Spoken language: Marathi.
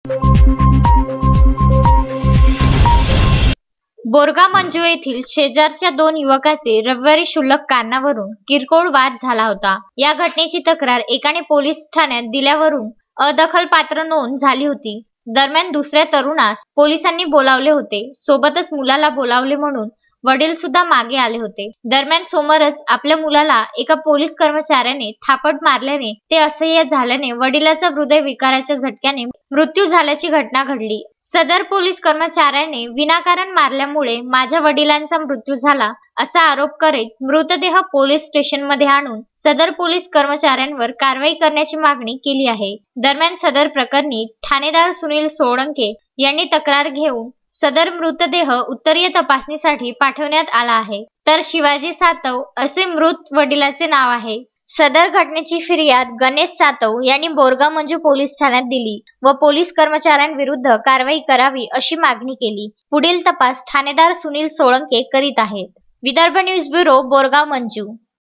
बोरगाव मंजू येथील शेजारच्या दोन युवकाचे रविवारी क्षुल्लक कारणावरून किरकोळ वाद झाला होता। या घटनेची तक्रार एकाने पोलीस ठाण्यात दिल्यावरून अदखलपात्र नोंद झाली होती। दरम्यान दुसऱ्या तरुणास पोलिसांनी बोलावले होते, सोबतच मुलाला बोलावले म्हणून वडील सुद्धा मागे आले होते। दरम्यान सोमवारच आपल्या मुलाला एका पोलीस कर्मचाऱ्याने थापड मारल्याने ते असह्य झाल्याने वडिलाचा हृदय विकाराच्या झटक्याने मृत्यू झाल्याची घटना घडली। सदर पोलीस कर्मचाऱ्याने विनाकारण मारल्यामुळे माझ्या वडिलांचा मृत्यू झाला असा आरोप करीत मृतदेह पोलीस स्टेशनमध्ये आणून सदर पोलीस कर्मचाऱ्यांवर कारवाई करण्याची मागणी केली आहे। दरम्यान सदर प्रकरणी ठाणेदार सुनील सोळंके यांनी तक्रार घेऊन सदर मृतदेह उत्तरीय तपासणीसाठी पाठवण्यात आला आहे। तर शिवाजी सातव असे मृत वडिलाचे नाव आहे। सदर घटनेची फिर्याद गणेश सातव यांनी बोरगाव मंजू पोलीस ठाण्यात दिली व पोलीस कर्मचाऱ्यांविरुद्ध कारवाई करावी अशी मागणी केली। पुढील तपास ठाणेदार सुनील सोळंके करीत आहेत। Vidarbha news bureau, Borgaon Manju.